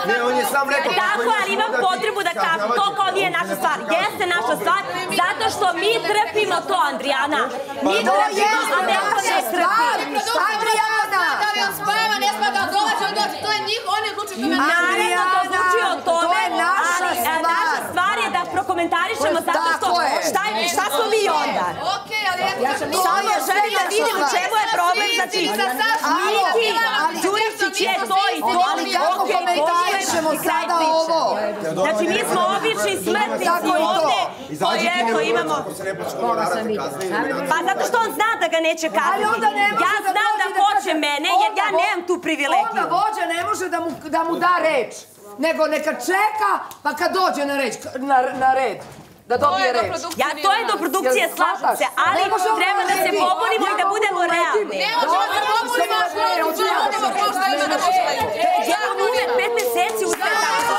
Tako, ali imam potrebu da kažem, to kao nije naša stvar. Jeste naša stvar, zato što mi trpimo to, Andrijana. Mi trpimo, a neko ne trpi. Andrijana! Da li on spava, ne spava, da dolazi, on dođe, to je njih, on je odlučio tome. Naravno da odlučio o tome, to je naša ali stvar. naša stvar je da prokomentarišemo zato što šta smo mi onda? Okej, ali Samo želim da vidim u čemu je problem, znači Miki, Đuričić je to i to, ali kako komentarišemo sada ovo? Znači mi smo obični smrtnici ovde koji eto imamo... Pa zato što on zna da ga neće kazniti. Ja znam da hoće mene jer ja nemam tu privilegiju. Onda vođa ne može da mu da reč, nego neka čeka pa kad dođe na red. Da dobije reč. Ja, to je do produkcije, slažem se, ali treba da se pobunimo i da budemo realni. Ne možemo da pobunimo, Ja uvijek 5 meseci ustajem tako za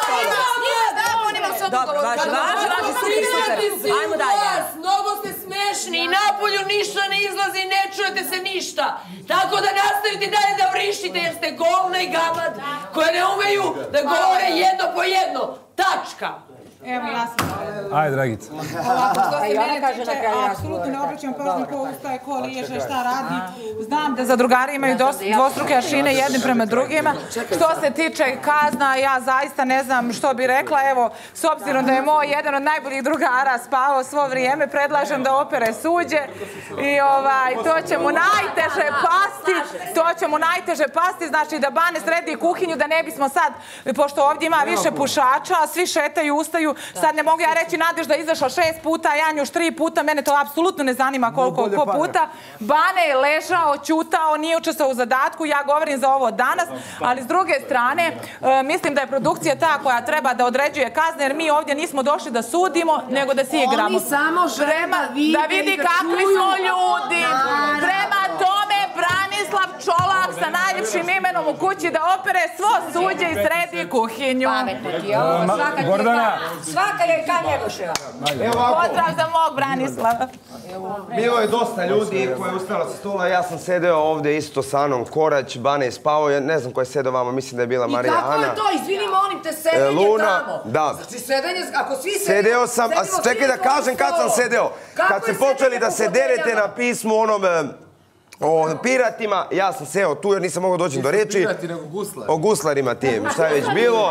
to. Dobro, važi, super. Ajmo dalje. Mnogo ste smešni i napolju ništa ne izlazi i ne čujete se ništa. Tako da nastavite dalje da vrištite jer ste govna i gamad koje ne umeju da govore jedno po jedno. Tačka. Evo, ja sam... Ajde, Dragica. Ovako, što se mene tiče, apsolutno ne obraćam pažnju ko ustaje, ko liježe, šta radi. Znam da zadrugari imaju dvostruke aršine jednim prema drugima. Što se tiče kazna, ja zaista ne znam što bi rekla. Evo, s obzirom da je moj jedan od najboljih drugara spavao svo vrijeme, predlažem da opere suđe. I to će mu najteže pasti. To će mu najteže pasti, znači da Bane sredi kuhinju, da ne bismo sad, pošto ovdje ima više pušača, svi šetaju, ustaju. Sad ne mogu ja reći Nadež da je izašla 6 puta, Janjuš 3 puta, mene to apsolutno ne zanima koliko puta. Bane je ležao, ćutao, nije učestvovao u zadatku, ja govorim za ovo danas, ali s druge strane mislim da je produkcija ta koja treba da određuje kazne, jer mi ovdje nismo došli da sudimo, nego da si igramo. Oni samo žele da vidi kakvi smo ljudi. Prema tome Branislav Čolak sa najljepšim imenom u kući da opere svo suđe i sredi kuhinju. Pametno ti je ovo, svaka ti je svaka je ka Njegoševa. Pozdrav za mog Branislava. Bilo je dosta ljudi koji je ustala sa stola, ja sam sedeo ovdje isto sa Anom Korać, Bane je spavao, ne znam ko je sedeo vama, mislim da je bila Marija Ana. I kako je to, izvini molim te, sedenje tamo. Da. Znači sedenje, ako svi sedeo sam, a čekaj da kažem kad sam sedeo. Kad ste počeli da se derete na pismu onom... O piratima, ja sam seo tu jer nisam mogao doći do reči. O guslarima tim, šta je već bilo.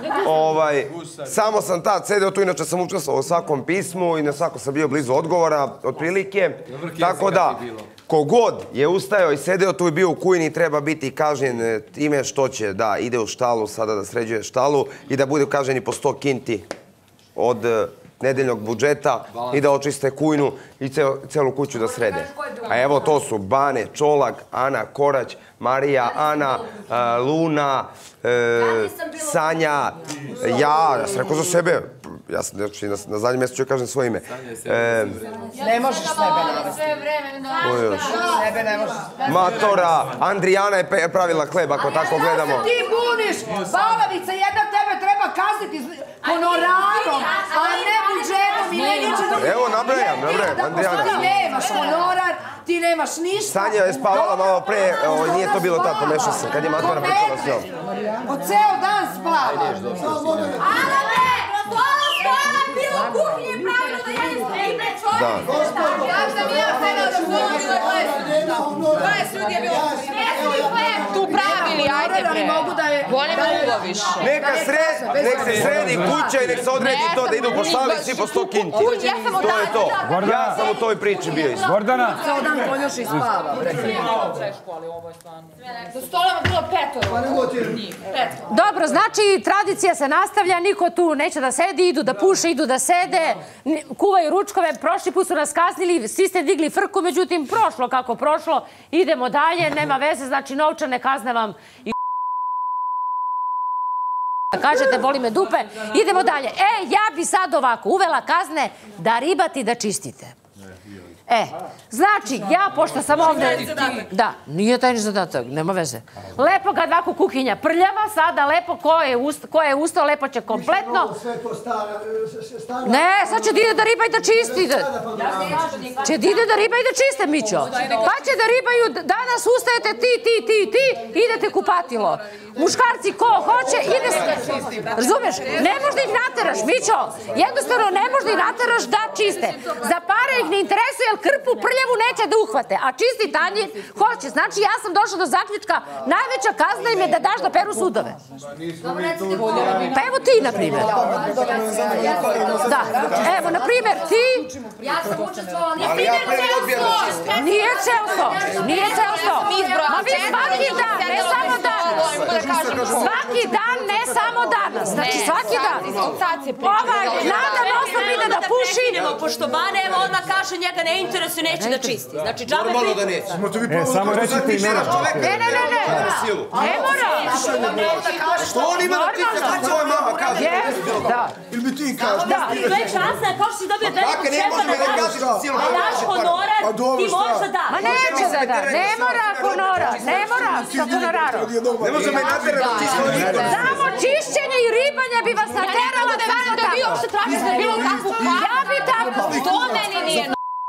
Samo sam tad sedeo tu, inače sam učestvovao u svakom pismu i na svako sam bio blizu odgovora, otprilike. Tako da, kogod je ustajao i sedeo tu i bio u kujini treba biti kažnjen time što će da ide u štalu sada da sređuje štalu i da bude kažnjeni po 100 kinti od nedeljnog budžeta i da očiste kujnu i celu kuću da srede. A evo to su Bane, Čolak, Ana Korać, Marija, Ana, Luna, Sanja, ja sam rekao za sebe, ja sam na zadnjem mjestu ću kažem svoje ime. Ne možeš sebe navesti. Sebe ne možeš. Matora, Andrijana je pravila hleb ako tako gledamo. Šta se ti buniš? Balavica, jedna tebe treba kazniti honorarom, a ne budžetom i ne ničem. Evo, nabrajam, Andrijana. Ti nemaš honorar, ti nemaš ništa. Sanja je spavala malo pre, nije to bilo tako, pomešao sam, kad je Matora pričala s njom. Od ceo dan spava. Alane, bilo u kuhinji pravilo da ja ne čovjek. Ja sam ja sedao da zvonim da gledam. 20 ljudi je bilo u kuhinji. Tu pravili, ajde bre. Volim uvo više. Nek se sredi kuća i nek se odredi to da idu po štalu i svi po 100 kinti. To je to. Ja sam u toj priči bio isto. Gordana. Ceo dan konjoš i spava. Za stolama bilo 5. Dobro, znači tradicija se nastavlja, niko tu neće da sedi, idu da puše, idu da sede, kuvaju ručkove, prošli put su nas kaznili, svi ste digli frku, međutim prošlo kako prošlo, idemo dalje, nema veze, znači novčane kazne vam i kažete boli me dupe, idemo dalje. Ja bi sad ovako uvela kazne da ribate i da čistite. Znači, ja pošto sam ovdje... Da, nije tajni zadatak, nema veze. Lepo kad ovako kuhinja prljava, sada lepo ko je ustao, lepo će kompletno... Ne, sad će da ide da riba i da čisti. Će da ide da riba i da čiste, Mićo. Pa će da ribaju, danas ustajete ti, idete kupatilo. Muškarci ko hoće, ide se... Razumeš? Ne možda ih nateraš, Mićo. Jednostavno ne možda ih nateraš da čiste. Za pare ih ne interesuje, jer krpu prljavu neće da uhvate, a čisti tanjir hoće. Znači, ja sam došla do zaključka, najveća kazna im je da daš da peru sudove. Pa evo ti, na primjer. Da, evo, na primjer, ti... Ja sam učestvovala, Nije ceo sto. Nije ceo sto. Ma vi svaki dan, ne samo danas. Svaki dan, ne samo danas. Znači, svaki dan. Nada non-stop ide da puši. Pošto Bane, evo, odmah kaže njega ne interesuje, neće da čisti. Znači, džabe Normalno da neće. Samo recite imena. Ne. Ne mora. Što on ima da čiste kad svoja mama kaže? Da. Ili bi ti kažeš? To je časna, kao što si dobio velikog šefa da kažeš, a naš honorar ti možeš da daš. Ma neće da da, ne mora honora, ne mora sa honorarom. Ne može me naterati da čisto niko. Samo čišćenje i ribanje bi vas nateralo samo da vi uopšte tražite bilo kakvu paru. Ja bi tako. To meni nije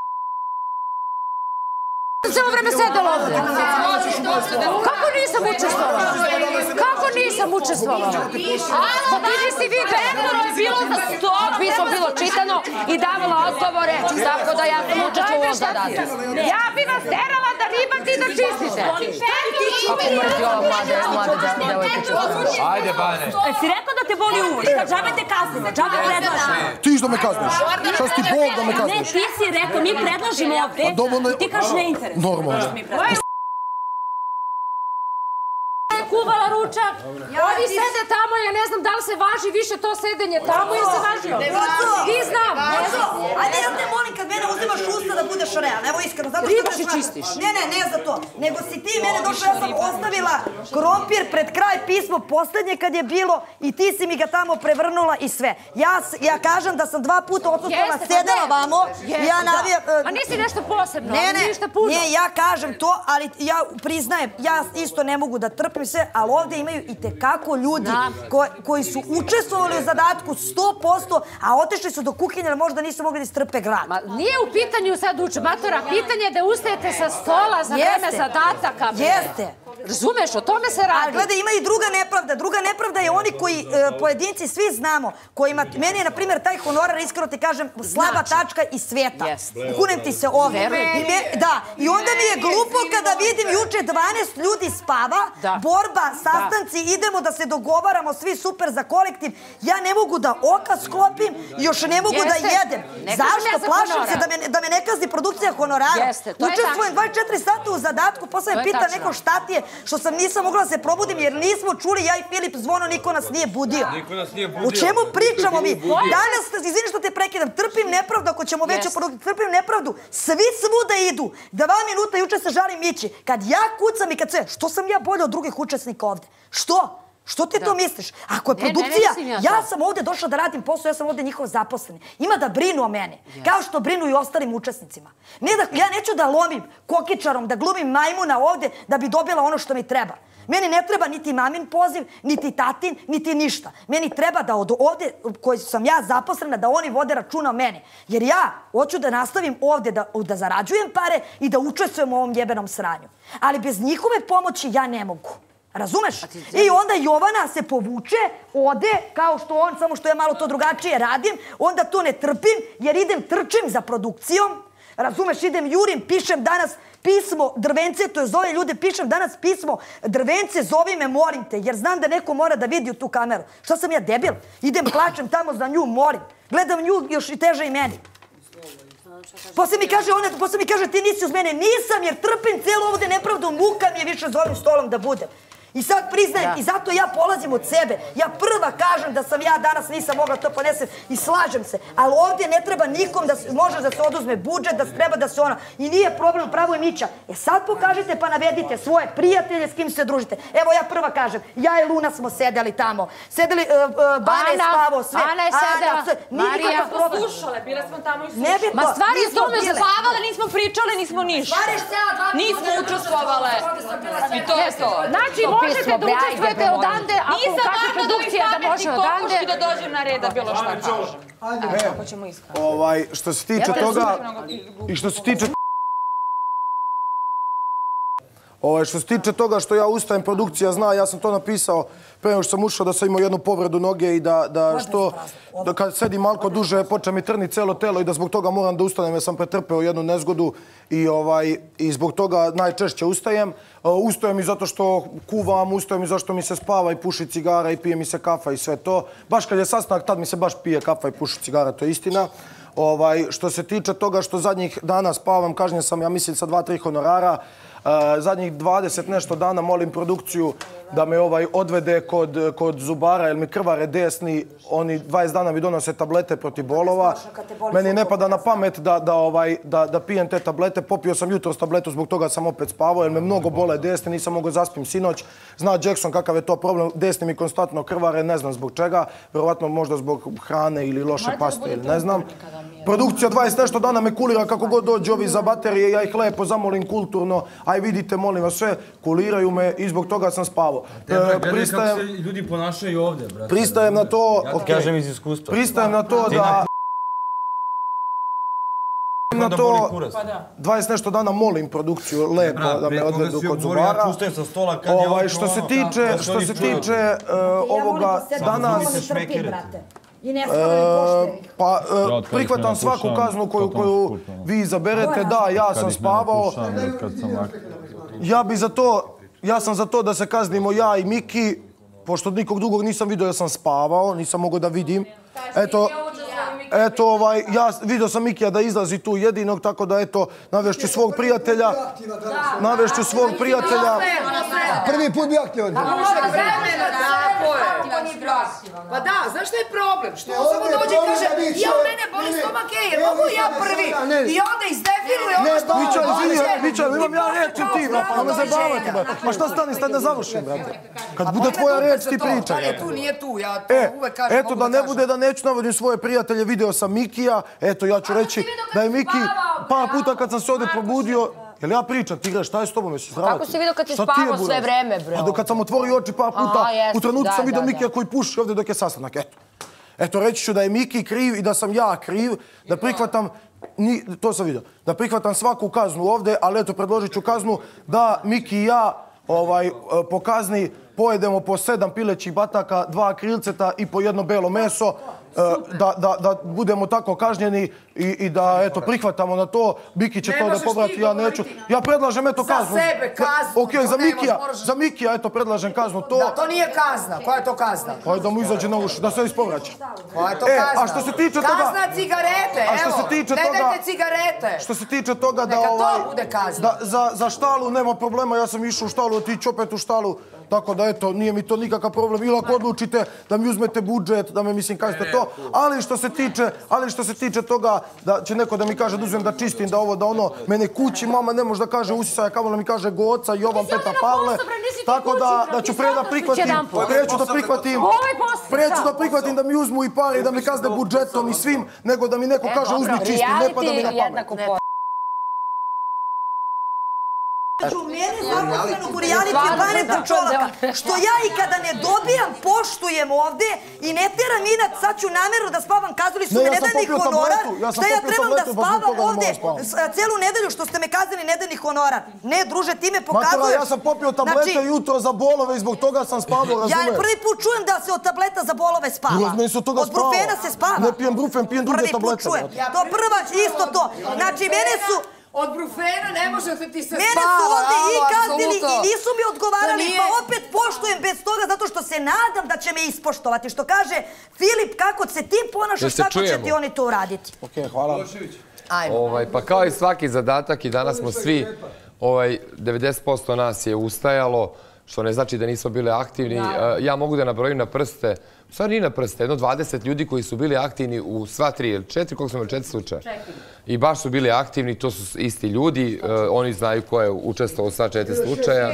Cijelo vreme sedela ovdje. Kako nisam učestvovala? Kako nisam učestvovala? Pa ti nisi vidio. bilo za stop. Pismo bilo čitano i davala odgovore, tako da ja sam učestvovala u zadatku. Ja bi vas terala da ribate i da čistite. Kako mrti ova mlade devojke. Ajde, Bane. Si rekao da te boli uvo, šta džabe te kaznimo, džabe predlažemo. Ti što me kazniš? Šta si ti bol da me kazniš? Ne, ti si rekao, mi predlažimo ovde, ti kažeš ne interesuje. Normalno. Kuvala ručak. Ovi sede tamo, ja ne znam da li se važi više to sedenje tamo ili se važio. Ti znam. Ajde, ja te molim kad mene uzimaš usta da budeš realna. Evo iskreno, zato što... Ribaš i čistiš. Ne za to. Nego si ti mene došla, ja sam ostavila krompir pred kraj pismo poslednje kad je bilo i ti si mi ga tamo prevrnula i sve. Ja kažem da sam 2 puta odsustala sedela vamo. Ja navijam... A nisi nešto posebno, ništa puno. Ne, ja kažem to, ali ja priznajem, ja isto ne mogu da trpim sve, ali ovdje imaju i tekako ljudi koji su učestvovali u zadatku 100%, a otišli su do kuhinje, ali možda nisu mogli da istrpe grad. Nije u pitanju sad uče, matora, pitanje je da ustajete sa stola za vreme zadataka. Jeste. Razumeš, o tome se radi. Ali gledaj, ima i druga nepravda. Druga nepravda je oni koji, pojedinci, svi znamo, kojima, meni je, na primjer, taj honorar, iskreno ti kažem, slaba tačka iz sveta. Kunem ti se ovdje. Da, i onda mi je glupo kada vidim juče 12 ljudi spava, borba, sastanci, idemo da se dogovaramo, svi super za kolektiv. Ja ne mogu da oka sklopim, još ne mogu da jedem. Zašto? Plašim se da me ne kazni produkcija honorara. Učestvujem 24 sata u zadatku, posle me pita neko šta ti je, što sam nisam mogla da se probudim jer nismo čuli, ja i Filip zvono, niko nas nije budio. O čemu pričamo mi? Danas, izvini što te prekidam, trpim nepravdu, ako ćemo veću produkciju, trpim nepravdu, svi svuda idu. 2 minuta, juče se žalim Mići. Kad ja kucam i kad sve, što sam ja bolja od drugih učesnika ovde? Što? Što ti to misliš? Ako je produkcija, ja sam ovdje došla da radim posao, ja sam ovdje njihov zaposleni. Ima da brinu o mene, kao što brinu i ostalim učesnicima. Ja neću da lomim kokičarom, da glumim majmuna ovdje da bi dobila ono što mi treba. Meni ne treba niti mamin poziv, niti tatin, niti ništa. Meni treba da od ovdje, koji sam ja zaposlena, da oni vode računa o meni. Jer ja hoću da nastavim ovdje da zarađujem pare i da učestvujem u ovom jebenom sranju. Ali bez njihove pomoći ja ne mogu. Razumeš? I onda Jovana se povuče, ode, kao što on, samo što ja malo to drugačije radim, onda to ne trpim, jer trčim za produkcijom. Razumeš, idem, jurim, pišem danas pismo Drvence, to je zove ljude, pišem danas pismo Drvence, zovi me, molim te, jer znam da neko mora da vidi u tu kameru. Šta sam ja, debil? Idem, plačem tamo za nju, molim. Gledam nju još i teže i meni. Poslije mi kaže, ti nisi uz mene. Nisam, jer trpim cijelu ovdje nepravdu, muka mi je više za ovim stolom da budem. I sad priznajem, i zato ja polazim od sebe. Ja prva kažem da sam ja danas nisam mogla to ponesem i slažem se. Ali ovdje ne treba nikom da može da se oduzme budžet, da treba da se ono... I nije problem, pravo je Mića. Sad pokažite pa navedite svoje prijatelje s kim se družite. Evo ja prva kažem, ja i Luna smo sedeli tamo. Sedeli, Bane je spavao, sve. Ana je sedela, Marija. Slušale, bile smo tamo i slušale. Nebitno. Ma stvari je tome spavale, nismo pričale, nismo ništa. Nismo učestvovale. I to je to. Znači, možete da učestvujete odande, ako kakva produkcija da može odande. I da dođem na red da bilo šta kažem. Kako ćemo iskrati. Što se tiče toga i što se tiče Što se tiče toga što ja ustajem, produkcija zna, ja sam to napisao pre nego što sam ušao da sam imao jednu povredu noge i da kad sedim malko duže počne mi trni celo telo i da zbog toga moram da ustanem jer sam pretrpeo jednu nezgodu i zbog toga najčešće ustajem. Ustajem i zato što kuvam, ustajem i zato što mi se spava i puši cigara i pije mi se kafa i sve to. Baš kad je sastanak, tad mi se baš pije kafa i puši cigara, to je istina. Što se tiče toga što zadnjih dana spavam, kažnjen sam, ja mislim, sa 2-3 honorara. Zadnjih 20 nešto dana molim produkciju da me odvede kod zubara jer mi krvare desni. Oni 20 dana mi donose tablete protiv bolova. Meni ne pada na pamet da pijem te tablete. Popio sam jutros tabletu, zbog toga sam opet spavao jer me mnogo bole desni. Nisam mogao zaspim sinoć. Zna Jackson kakav je to problem. Desni mi konstantno krvare, ne znam zbog čega. Vjerovatno možda zbog hrane ili loše paste ili ne znam. Produkcija 20 nešto dana me kulira kako god dođe ovi za baterije. Ja ih lepo zamolim kulturno. Aj vidite, molim vas sve, kuliraju me i zbog toga sam spavao. Gledaj kako se ljudi ponašaju ovdje, brate. Pristajem na to... Ja ti kažem iz iskustva. Pristajem na to da... Na to 20 nešto dana molim produkciju lepo da me odvedu kod zubara. Što se tiče ovoga danas... Pa prihvatam svaku kaznu koju vi izaberete. Da, ja sam spavao. Ja sam za to da se kaznimo ja i Miki, pošto nikog drugog nisam vidio, ja sam spavao, nisam mogao da vidim. Ja vidio sam Mikija da izlazi tu jedinog, tako da navešću svog prijatelja. Prvi put bi aktivan. Pa da, znaš šta je problem? Što on samo dođe i kaže, ja mene boli stomak, jer mogu ja prvi. I onda izdefiluje ono što on dođe. Mićan, imam ja reč i ti, brate, ne zabavati, brate. Ma šta stani, staj da završim, brate. Kad bude tvoja reč, ti pričaj. Nije tu, ja to uvek kažem. Eto, da ne bude da neću navodim svoje prijatelje, video sam Mikija, eto, ja ću reći da je Miki par puta kad sam se ovdje probudio. Jel ja pričam, ti gledaš, šta je s tobom, jesi zdravati? Kako si vidio kad ti spavao sve vreme, bro? A kad sam otvorio oči par puta, u trenutku sam vidio Mikija koji puši ovdje dok je sastanak, eto. Eto, reći ću da je Miki kriv i da sam ja kriv, da prihvatam, to sam vidio, da prihvatam svaku kaznu ovdje, ali eto, predložit ću kaznu da Miki i ja po kazni pojedemo po 7 pilećih bataka, 2 krilceta i po jedno belo meso, da budemo tako kažnjeni i da eto prihvatamo na to. Miki će to da povrati, ja neću. Ja predlažem eto kaznu. Za sebe kaznu. Ok, za Mikija eto predlažem kaznu. Da, to nije kazna. Koja je to kazna? Pa da mu izađe na uši, da se ispovraća. Koja je to kazna? A što se tiče toga... Kazna cigarete, evo. Ne dajte cigarete. Što se tiče toga da... Neka to bude kazna. Za štalu nema problema, ja sam išao u štalu, otići opet u štalu. Tako da eto, nije mi to nikakav problem. Ili ako odlučite da mi uzmete budžet, da me mislim kažete to. Ali što se tiče toga da će neko da mi kaže da uzmem da čistim, da ovo, da ono, mene kući, mama ne može da kaže Usisaja, kao da mi kaže Goca, Jovan, Petar, Pavle. Tako da ću pre da prihvatim da mi uzmu i pare i da mi kazne budžetom i svim, nego da mi neko kaže uzmi čistim, ne pada mi na pamet. Mene zaposlenu u reality je pametan čovjeka. Što ja i kada ne dobijam, poštujem ovdje i ne teram inat, sad ću namjerno da spavam, kazali su me nedeljni honorar. Šta ja trebam da spavam ovdje celu nedelju što ste me kazali nedeljni honorar? Ne, druže, ti me pokazuješ. Matera, ja sam popio tablete jutro za bolove i zbog toga sam spavao, razumeš? Ja prvi put čujem da se od tableta za bolove spava. Od brufena se spava. Ne pijem brufen, pijem druge tablete. To prva, isto to. Znači, mene su... Od brufena ne možete ti se spava. Mene su ovdje i kaznili i nisu mi odgovarali, pa opet poštujem bez toga zato što se nadam da će me ispoštovati. Što kaže Filip, kako se ti ponašaš, tako će ti oni to uraditi. Ok, hvala. Pa kao i svaki zadatak i danas smo svi, 90% nas je ustajalo, što ne znači da nismo bili aktivni. Ja mogu da nabrojim na prste, stvar nije na prste, jedno 20 ljudi koji su bili aktivni u sva 3 ili 4, koliko smo imali 4 slučaja. I baš su bili aktivni, to su isti ljudi, oni znaju ko je učestvovao u sva 4 slučaja.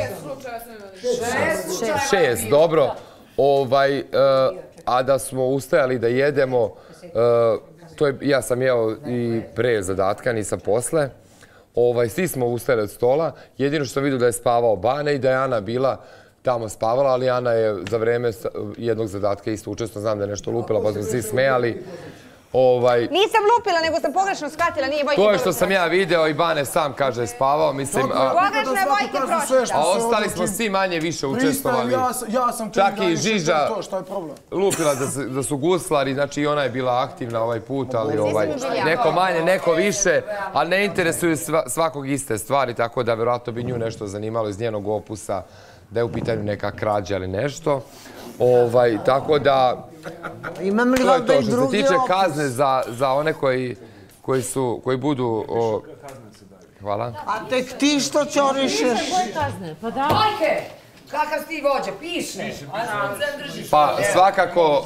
6, dobro. A da smo ustajali da jedemo, ja sam jeo i pre zadatka, nisam posle. Svi smo ustajali od stola, jedino što sam vidio da je spavao Bane i da je Ana bila tamo spavala, ali Ana je za vreme jednog zadatka isto učestvovao, znam da je nešto lupila, pa smo svi smejali. Nisam lupila, nego sam pogrešno shvatila, nije Vojke. To je što sam ja video i Bane sam kaže spavao, mislim... Pogrešno je Vojke pročitao. A ostali smo svi manje više učestvovali. Čak i Žiža lupila da su guslari, znači i ona je bila aktivna ovaj put, ali neko manje, neko više, ali ne interesuju svakog iste stvari, tako da verovatno bi nju nešto zanimalo iz njenog opusa, da je u pitanju neka krađa ili nešto. Tako da... Imam li to je valjda to. i Što se drugi tiče opus? kazne za one koji budu... Hvala. A tek ti što ćorišeš? Vojke! Kakav si ti vođa, piše. Pa svakako,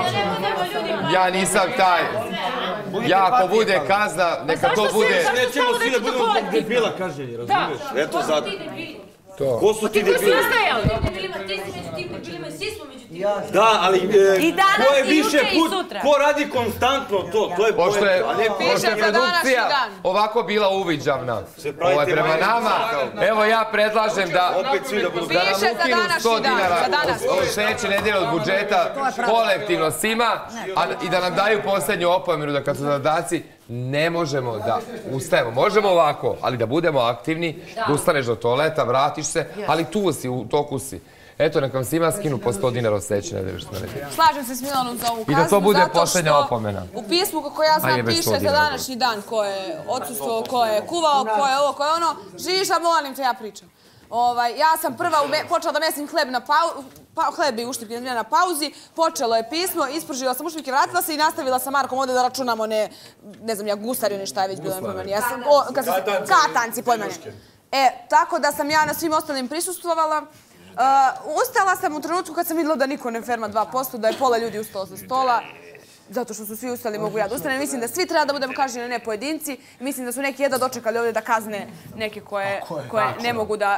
ja nisam taj, ja ako bude kazna, neka to bude... Nećemo svi da budemo zbog debila kažnjeni, razumiješ? Eto zato. Ko su ti debili? Ti si među tim debilima i svi smo među tim. Da, ali ko je i više juče i put, sutra. ko radi konstantno to je Pošto je poenta. produkcija ovako bila uviđavna prema nama, evo ja predlažem da nam ukinu 100 dinara od sljedeće nedelje od budžeta kolektivno svima i da nam daju posljednju opomenu da kad su zadaci ne možemo da ustajemo. Možemo ovako, ali da budemo aktivni, da ustaneš do toaleta, vratiš se, ali tu si, u toku si. Eto, nek vam svima skinu po 100 dinara od sljedeće nedelje što smo rekli. Slažem se s Milanom za ovu kaznu. I da to bude posljednja opomena. U pismu kako ja znam piše za današnji dan ko je odsustvo, ko je kuvao, ko je ovo, ko je ono. Žiša, molim te, ja pričam. Ja sam prva počela da mesim hleb i uštipke na pauzi, počelo je pismo, ispržila sam uštipke, vratila se i nastavila sa Markom ovdje da računamo ne znam ja, gusari ili šta je već bilo pojmani. Katanci pojmani. Tako da sam ja na svim ostalim prisustvovala. Ustala sam u trenutku kad sam vidjela da niko ne ferma 2%, da je pola ljudi ustalo sa stola. Zato što su svi ustali, mogu ja da ustanem. Mislim da svi treba da budemo kažnjeni, ne pojedinci. Mislim da su neki jedva dočekali ovdje da kazne neke koje ne mogu da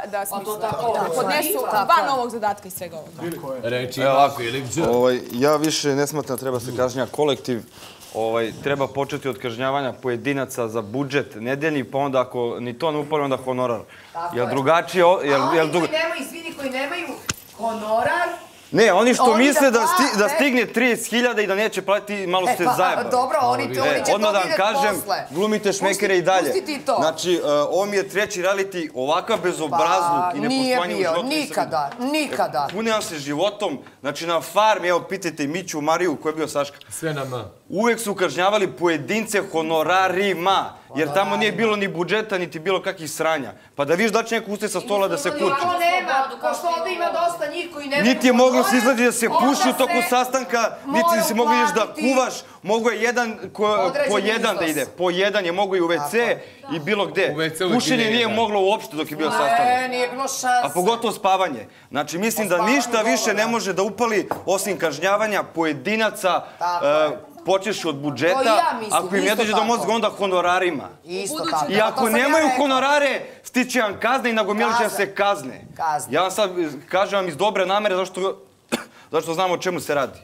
podnesu van ovog zadatka i svega ovoga. Reći ima Filip Đ. Ja više ne smatram treba se kažnja kolektiv. Treba početi od kažnjavanja pojedinaca za budžet nedeljni, pa onda ako ni to ne upali, onda honorar. Jel drugačije... A oni koji nemaju, svi koji nemaju honorar... Ne, oni što misle da stigne 30.000 i da neće platiti, malo ste zajebali. Dobro, oni će to vidjeti posle. Odmah da vam kažem, glumite šmekere i dalje. Pusti ti to. Znači, ovo mi je treći reality, ovakav bezobrazluk i nepostojanje u životu. Nije bio, nikada. Punjam se životom, znači na farmi, evo pitajte Miću, Mariju, ko je bio Saška. Sve nama. Uvek su kažnjavali pojedince honorarima, jer tamo nije bilo ni budžeta, niti bilo kakvih sranja. Pa da viš da će neko ustaje sa stola da se kurči. Niko nema, pošto ovdje ima dosta njih koji nemaju... Niti je moglo se izgledi da se puši u toku sastanka, niti se moglo da kuvaš. Mogo je jedan po jedan da ide. Po jedan je mogo i u WC i bilo gde. Pušenje nije moglo uopšte dok je bio sastanak. Nije bilo šanse. A pogotovo spavanje. Znači mislim da ništa više ne može da upali osim kažnjavanja pojedinaca, počeš od budžeta, ako im ne dođe do mozga, onda honorarima. I ako nemaju honorare, stiće vam kazne i nagomilit će se kazne. Ja vam sad kažem vam iz dobre namere, zašto znamo o čemu se radi.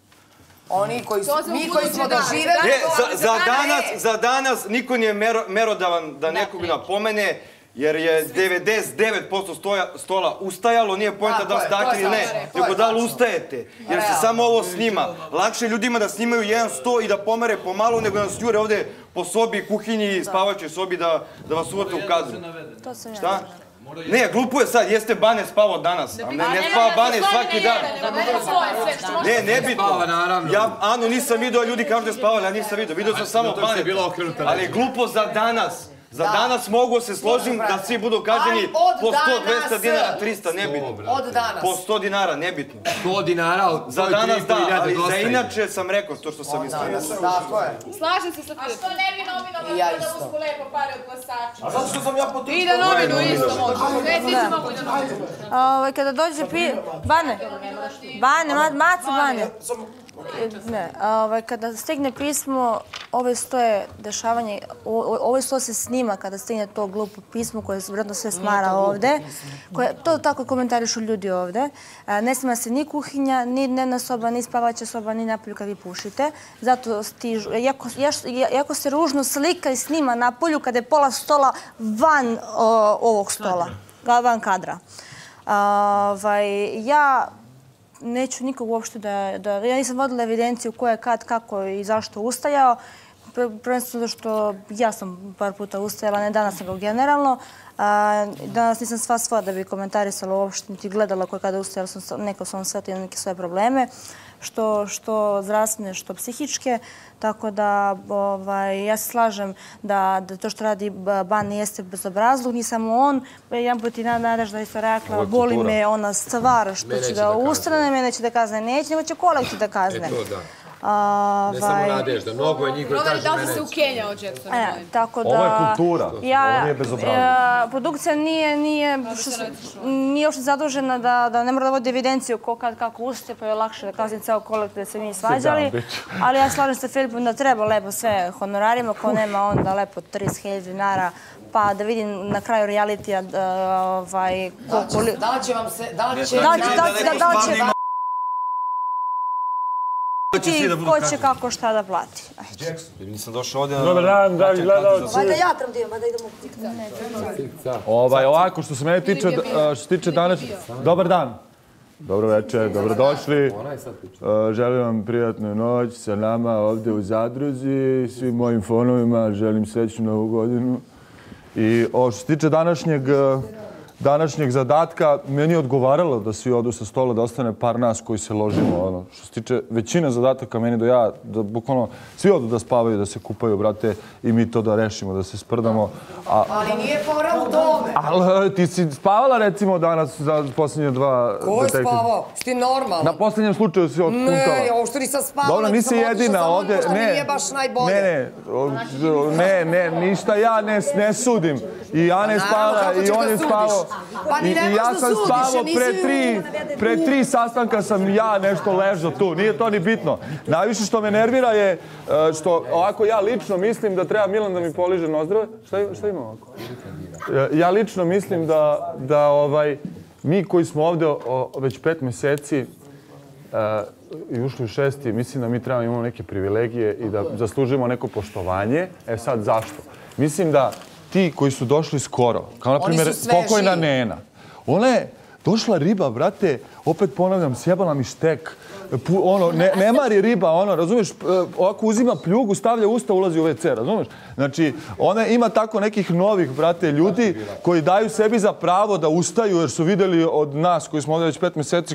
Mi koji smo doživeli... Za danas niko nije merodavan da nekog napomene, jer je 99% stola ustajalo, nije pojenta da li ste aktivni ili ne, nego da li ustajete, jer se samo ovo snima. Lakše ljudima da snimaju 100 i da pomere pomalo, nego da nas jure ovde po sobi, kuhinji i spavačoj sobi da vas uvate u kadru. Šta? Ne, glupo je sad, jeste Bane spavao danas, a ne spava Bane svaki dan. Ne, nebitno. Anu nisam vidio, a ljudi kažu da je spavao, ja nisam vidio. Vidio sam samo Bane, ali je glupo za danas. Za danas mogu se složim da svi budu kažnjeni po 100, 200 dinara, 300, nebitno. Od danas. Po 100 dinara, nebitno. 100 dinara, za danas da, ali za inače sam rekao to što sam mislio. Tako je. Slažem se sa tim. A što ne bi nominovali da uzmu lepo pare od glasača? A zato što sam ja potrudila. I da nominu isto može. Kada dođe Bane. Ne, kada stigne pismo, ove stoje dešavanje, ove sto se snima kada stigne to glupo pismo koje se vjerojatno sve smara ovde. To tako komentarišu ljudi ovde. Ne snima se ni kuhinja, ni dnevna soba, ni spavaća soba, ni napolju kad vi pušite. Zato stižu, jako se ružno slika i snima napolju kada je pola stola van ovog stola, van kadra. Ja neću nikog uopšte da... Ja nisam vodila evidenciju ko je kad, kako i zašto ustajao. Prvenstveno što ja sam par puta ustajala, ne danas nego generalno. Danas nisam sva svoja da bi komentarisala uopšte, niti gledala ko je kada ustajala, neko sam shvatila neke svoje probleme, što zdravstvene, što psihičke. Tako da ja se slažem da to što radi Ban ne jeste bezobrazluk, ni samo on. Jedan put i Nadežda je isto rekla, boli me ona stvar što će da ustane, mene će da kazne, neće, nego će kolektiv da kazne. Ne samo Nadežda, mnogo je njih koji kaže da li se u Kenja od Jacksona? Tako da... Ovo je kultura, ovo nije bezobrazluk. Produkcija nije uopšte zadužena da ne mora da vodi evidenciju ko kad kako ustaje, pa je lakše da kaznim ceo kolektiv da se mi svađali. Ali ja slažem se Filipom da treba lepo sve honorarima, ko nema onda lepo 30.000 dinara, pa da vidim na kraju realitija da li će vam se... Ko će kako šta da plati. Nisam došao ovdje... Dobar dan, dragi gledalci. Mada ja tramdijem, mada idemo... Ovako, što se mene tiče danas... Dobar dan. Dobro večer, dobrodošli. Želim vam prijatnu noć sa nama ovdje u Zadruzi. Svim mojim fonovima želim srećnu novu godinu. I što se tiče današnjeg zadatka, meni je odgovaralo da svi odu sa stola, da ostane par nas koji se ložimo. Što se tiče većine zadataka, meni da bukvalno svi odu da spavaju, da se kupaju, brate, i mi to da rešimo, da se sprdamo. Ali nije fora u tome. Ali ti si spavala recimo danas za posljednje dva detektive? Ko je spavao? Si ti normalno? Na posljednjem slučaju si otpuntala. Ne, ovo što nisam spavala. Dobro, nisi jedina ovdje. Nije baš najbolje. Ne, ništa ja ne sudim. I ja ne spavala, i on je spavao. I ja sam spavao pre 3 sastanka sam ja nešto ležao tu. Nije to ni bitno. Najviše što me nervira je što ovako ja lično mislim da treba Milan da mi poliže nozdrave. Šta ima ovako? Ja lično mislim da mi koji smo ovdje već 5 mjeseci i ušli u 6. mislim da mi trebamo imamo neke privilegije i da zaslužimo neko poštovanje. Sad zašto? Mislim da ti koji su došli skoro, kao na primjer pokojna Nena, ona je došla riba, brate, opet ponavljam, sjebala mi štek, ne mari riba, razumiješ, ovako uzima pljugu, stavlja usta, ulazi u WC, razumiješ? Znači, ona ima tako nekih novih, brate, ljudi koji daju sebi za pravo da ustaju jer su vidjeli od nas koji smo ovdje već 5 mjeseci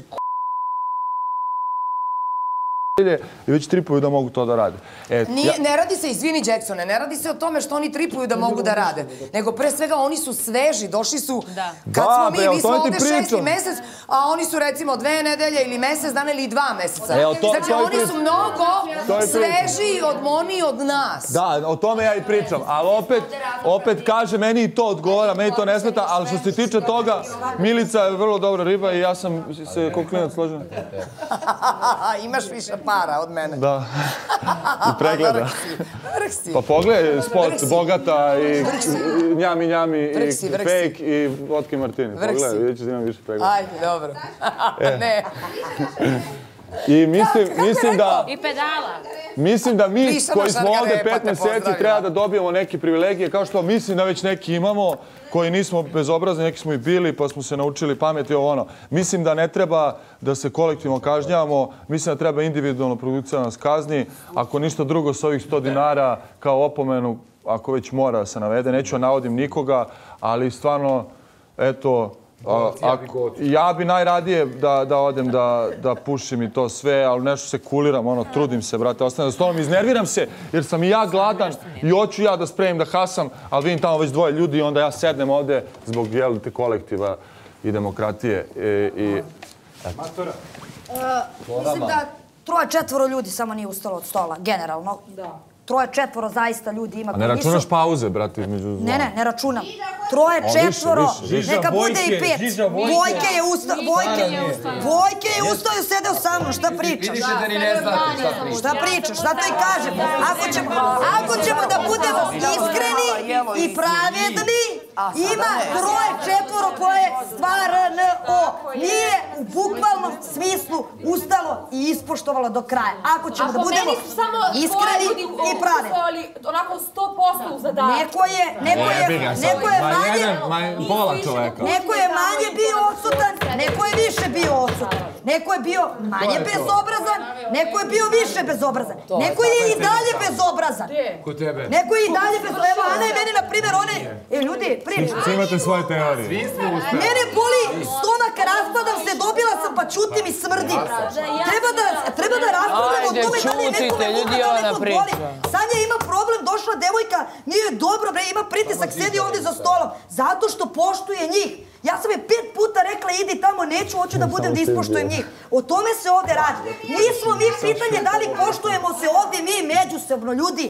i već tripuju da mogu to da rade. Ne radi se, izvini Jacksone, ne radi se o tome što oni tripuju da mogu da rade, nego pre svega oni su sveži, došli su kad smo mi smo ovdje 6. mesec, a oni su recimo 2 nedelje ili mesec dana ili 2 meseca. Znači oni su mnogo sveži od oni od nas. Da, o tome ja i pričam, ali opet kaže, meni i to odgovara, meni to ne smeta, ali što se tiče toga, Milica je vrlo dobra riba i ja sam se ko klinac složen. Imaš više para od mene. Da. I pregleda. Pa pogledaj spot Bogata i Njami i Fake i Vodka i Martini. Pogledaj, vidjet ćeš da imam više pregleda. Ajde, dobro. Ne. I mislim da... I pedala. Mislim da mi koji smo ovdje 5 mjeseci treba da dobijemo neke privilegije, kao što mislim da već neki imamo, koji nismo bezobrazni, neki smo i bili, pa smo se naučili pameti ovo ono. Mislim da ne treba da se kolektivno kažnjavamo, mislim da treba individualno produkcija nas kazni, ako ništa drugo s ovih 100 dinara kao opomenu, ako već mora da se navede, neću da navodim nikoga, ali stvarno, eto, ja bi najradije da odem da pušim i to sve, ali nešto se kuliram, trudim se, brate, ostanem za stolom, iznerviram se jer sam i ja gladan i hoću ja da spremim da hasam, ali vidim tamo već 2 ljudi i onda ja sednem ovde zbog jelite kolektiva i demokratije i... Matora. Mislim da 3-4 ljudi samo nije ustalo od stola, generalno. 3-4 zaista ljudi ima. A ne računaš pauze, brate, između zvona? Ne računam. 3-4, neka bude i 5. Vojke je ustao, Vojke je ustao i sedeo sa mnom, šta pričaš? Šta pričaš, šta to i kažem? Ako ćemo da budemo iskreni i pravedni, Ima troje, četvoro koje stvarno nije u bukvalnom smislu ustalo i ispoštovalo do kraja. Ako ćemo da budemo iskreni i pravi. Onako 100% u zadatku. Neko je manje bio odsutan, neko je više bio odsutan. Neko je bio manje bezobrazan, neko je bio više bezobrazan. Neko je i dalje bezobrazan. Ko tebe? Neko je i dalje bezobrazan. Evo, Ana je meni, na primjer, ljudi, priča. Svi imate svoje teorije. Mene boli stomak, raspadam se, dobila sam pa čutim i smrdim. Treba da raspadamo o tome da li je nekome muka, da li nekog boli. Sanja ima problem, došla devojka, nije dobro, ima pritisak, sedi ovdje za stolom. Zato što poštuje njih. Ja sam je 5 puta rekla idi tamo, neću, hoću da budem da ispoštujem njih. O tome se ovdje radi. Nismo mi pitanje da li poštujemo se ovdje mi međusobno, ljudi.